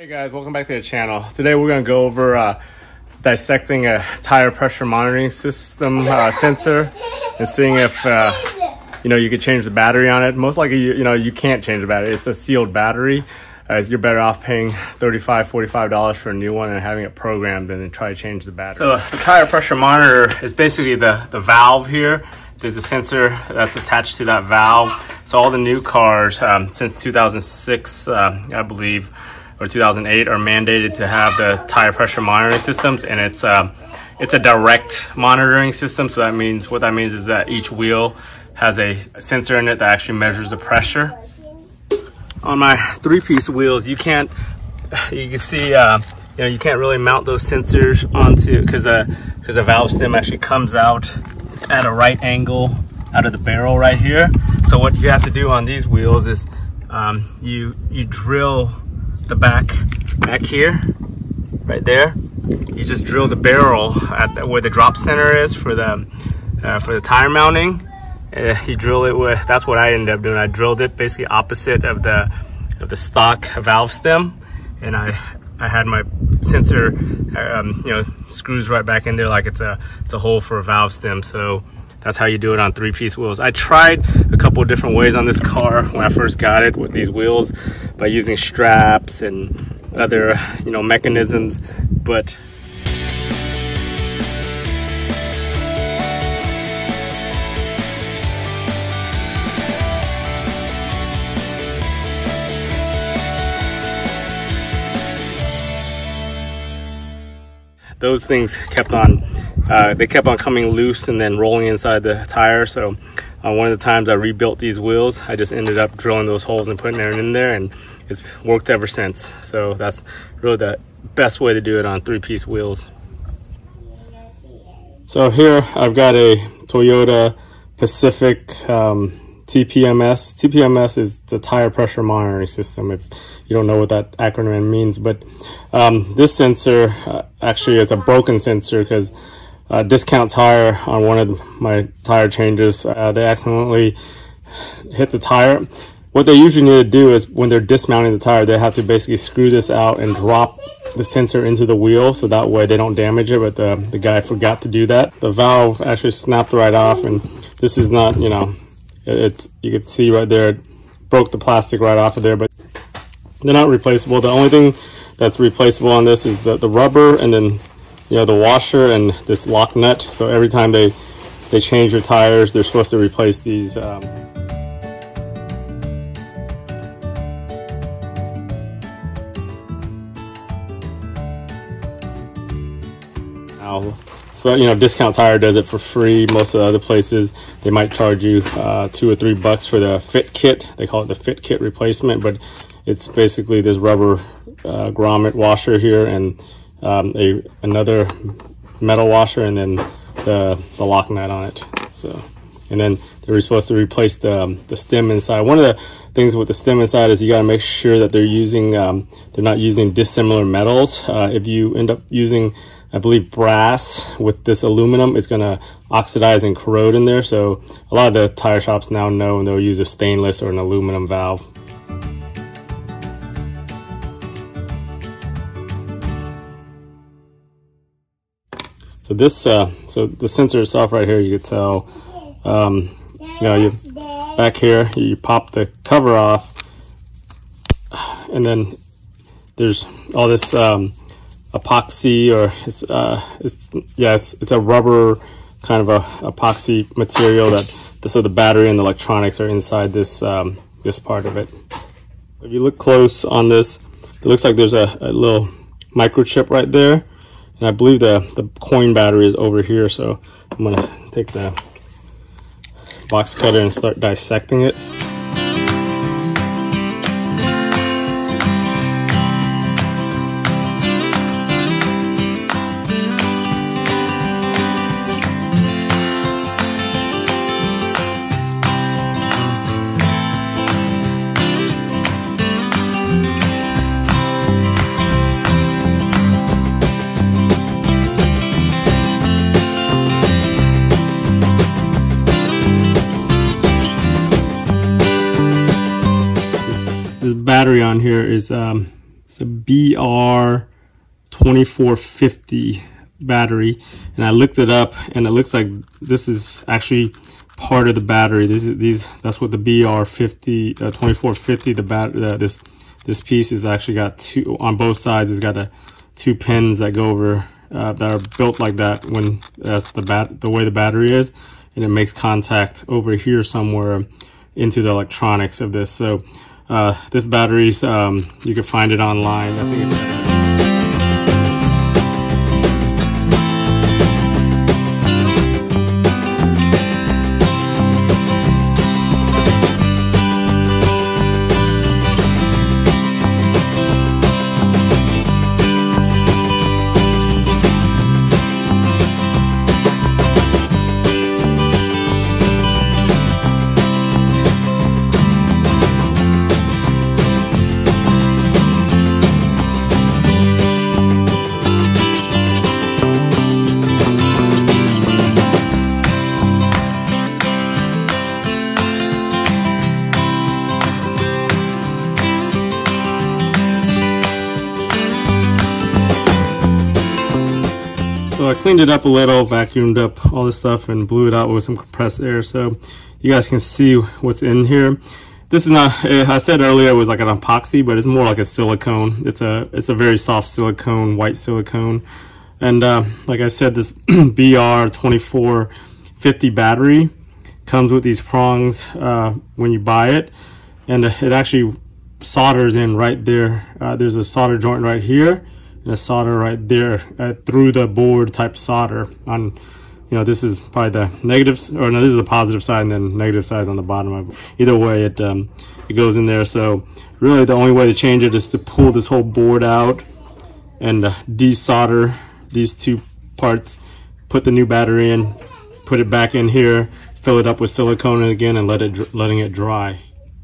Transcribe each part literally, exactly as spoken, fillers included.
Hey guys, welcome back to the channel. Today we're going to go over uh, dissecting a tire pressure monitoring system uh, sensor and seeing if uh, you know you could change the battery on it. Most likely you, you know you can't change the battery. It's a sealed battery. Uh, you're better off paying thirty-five, forty-five dollars for a new one and having it programmed than to try to change the battery. So the tire pressure monitor is basically the, the valve here. There's a sensor that's attached to that valve. So all the new cars um, since two thousand six, uh, I believe, or two thousand eight, are mandated to have the tire pressure monitoring systems, and it's uh, it's a direct monitoring system. So that means what that means is that each wheel has a sensor in it that actually measures the pressure. On my three-piece wheels, you can't, you can see, uh, you know, you can't really mount those sensors onto because the because the valve stem actually comes out at a right angle out of the barrel right here. So what you have to do on these wheels is um, you you drill the back back here, right there. You just drill the barrel at the, where the drop center is for the uh, for the tire mounting. Uh, you drill it with, that's what I ended up doing. I drilled it basically opposite of the of the stock valve stem, and I I had my sensor um, you know screws right back in there like it's a it's a hole for a valve stem. So that's how you do it on three-piece wheels. I tried a couple of different ways on this car when I first got it with these wheels by using straps and other you know mechanisms, but those things kept on uh, they kept on coming loose and then rolling inside the tire. So uh, one of the times I rebuilt these wheels, I just ended up drilling those holes and putting it in there, and it's worked ever since. So that's really the best way to do it on three-piece wheels. So here I've got a Toyota Pacific um, T P M S. T P M S is the tire pressure monitoring system, if you don't know what that acronym means. But um, this sensor uh, actually is a broken sensor because uh, Discount Tire, on one of my tire changes, uh, they accidentally hit the tire. What they usually need to do is when they're dismounting the tire, they have to basically screw this out and drop the sensor into the wheel, so that way they don't damage it, but the, the guy forgot to do that. The valve actually snapped right off, and this is not, you know, it's, you can see right there, it broke the plastic right off of there, but they're not replaceable. The only thing that's replaceable on this is the, the rubber, and then you know the washer and this lock nut. So every time they they change your tires, they're supposed to replace these um, now. So, you know, Discount Tire does it for free. Most of the other places, they might charge you uh, two or three bucks for the fit kit. They call it the fit kit replacement, but it's basically this rubber uh, grommet washer here, and um, a another metal washer, and then the, the lock nut on it. So, and then they're supposed to replace the um, the stem inside. One of the things with the stem inside is you got to make sure that they're using um, they're not using dissimilar metals. Uh, if you end up using, I believe, brass with this aluminum, it's going to oxidize and corrode in there. So a lot of the tire shops now know, and they'll use a stainless or an aluminum valve. So this, uh, so the sensor itself right here, you can tell, um, you know, you back here, you pop the cover off, and then there's all this um, epoxy, or it's, uh, it's yeah, it's, it's a rubber kind of a epoxy material that, so the battery and the electronics are inside this um, this part of it. If you look close on this, it looks like there's a, a little microchip right there. And I believe the, the coin battery is over here, so I'm gonna take the box cutter and start dissecting it. battery on here is um, it's a B B R twenty-four fifty battery, and I looked it up, and it looks like this is actually part of the battery. This is these that's what the B R fifty uh, twenty-four fifty, the bat uh, this this piece is actually got two on both sides. It's got a two pins that go over uh, that are built like that when that's the bat the way the battery is, and it makes contact over here somewhere into the electronics of this. So uh, this battery's um, you can find it online. I think it's So I cleaned it up a little, vacuumed up all this stuff, and blew it out with some compressed air so you guys can see what's in here. This is not, I said earlier it was like an epoxy, but it's more like a silicone. It's a it's a very soft silicone, white silicone. And uh, like I said, this B R twenty-four fifty battery comes with these prongs uh, when you buy it, and it actually solders in right there. Uh, there's a solder joint right here, and a solder right there uh, through the board type solder on, you know, this is probably the negative, or no, this is the positive side, and then negative side is on the bottom of it. Either way, it um, it goes in there. So really the only way to change it is to pull this whole board out and uh, desolder these two parts, put the new battery in, put it back in here, fill it up with silicone again, and let it letting it dry.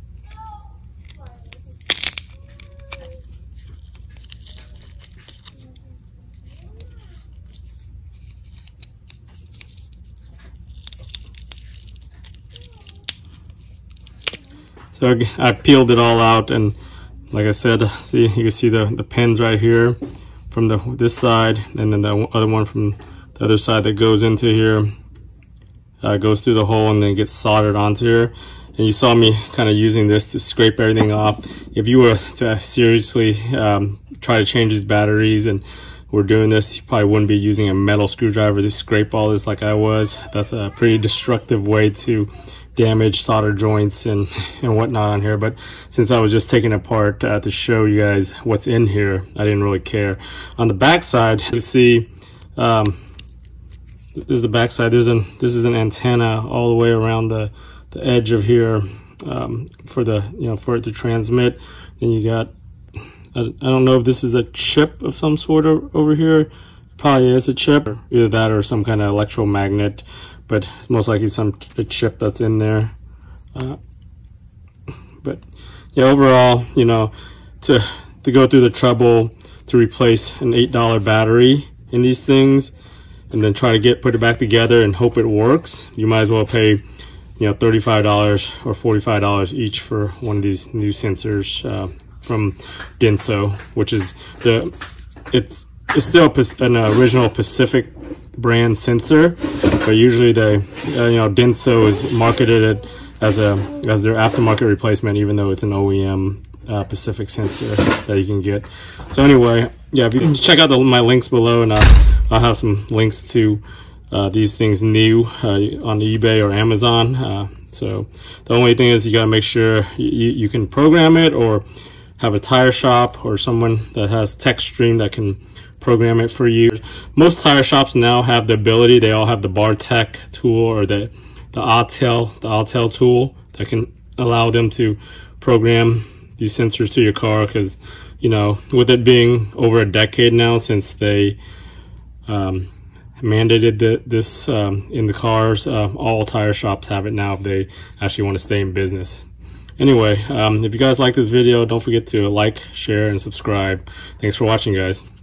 So I peeled it all out, and like I said, see, you can see the, the pins right here from the this side, and then the other one from the other side that goes into here, uh, goes through the hole and then gets soldered onto here. And you saw me kind of using this to scrape everything off. If you were to seriously um, try to change these batteries and we're doing this, you probably wouldn't be using a metal screwdriver to scrape all this like I was. That's a pretty destructive way to damage solder joints and and whatnot on here. But since I was just taking it apart uh, to show you guys what's in here, I didn't really care. On the back side, you see um this is the back side. There's an this is an antenna all the way around the the edge of here um for the you know for it to transmit. Then you got I, I don't know if this is a chip of some sort of over here. Probably is a chip, or either that or some kind of electromagnet, but it's most likely some a chip that's in there. Uh, but yeah, overall, you know, to to go through the trouble to replace an eight dollar battery in these things, and then try to get put it back together and hope it works, you might as well pay, you know, thirty-five dollars or forty-five dollars each for one of these new sensors uh, from Denso, which is the it's it's still an original Pacific brand sensor, but usually they, uh, you know, Denso is marketed it as a as their aftermarket replacement, even though it's an O E M uh, Pacific sensor that you can get. So anyway, yeah, if you can check out the, my links below, and I'll, I'll have some links to uh, these things new uh, on eBay or Amazon. Uh, so the only thing is you gotta make sure you, you can program it, or have a tire shop or someone that has TechStream that can program it for you. Most tire shops now have the ability, they all have the BarTech tool or the the Autel, the Autel tool that can allow them to program these sensors to your car, because, you know, with it being over a decade now since they um, mandated the, this um, in the cars, uh, all tire shops have it now if they actually want to stay in business. Anyway, um, if you guys like this video, don't forget to like, share, and subscribe. Thanks for watching, guys.